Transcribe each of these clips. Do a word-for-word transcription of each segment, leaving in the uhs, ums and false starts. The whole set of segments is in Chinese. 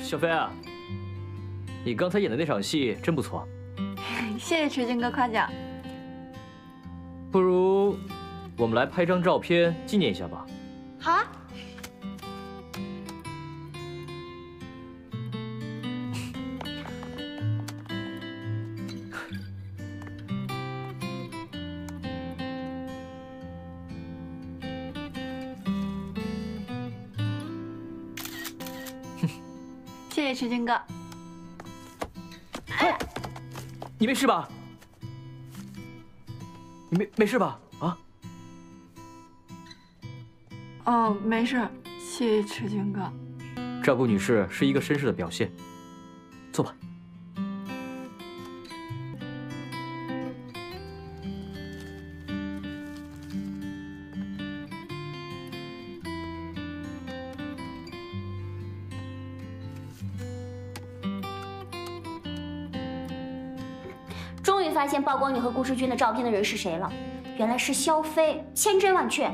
小飞啊，你刚才演的那场戏真不错。 谢谢池军哥夸奖。 不如我们来拍张照片纪念一下吧。 好啊。谢谢池军哥。 哎，你没事吧？你没没事吧？啊？ 哦，没事，谢谢池军哥。 照顾女士是一个绅士的表现。坐吧。 终于发现曝光你和顾世军的照片的人是谁了，原来是萧飞，千真万确。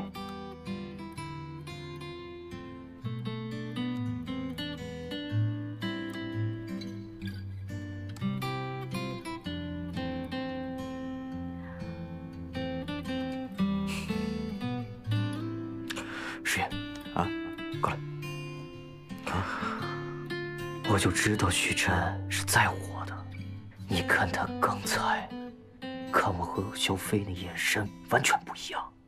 石岩，啊，过来。啊，我就知道许晨是在乎我的。你看他刚才看我和萧飞的眼神完全不一样。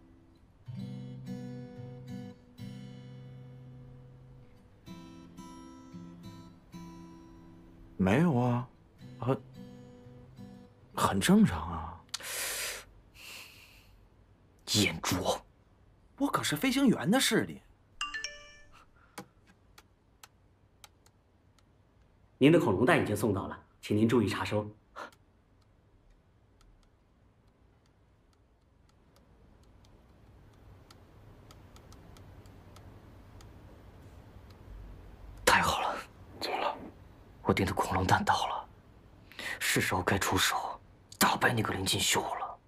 没有啊，啊，很正常啊。 眼拙， 我可是飞行员的视力。 您的恐龙蛋已经送到了，请您注意查收。 太好了， 怎么了？ 我订的恐龙蛋到了，是时候该出手打败那个林锦绣了。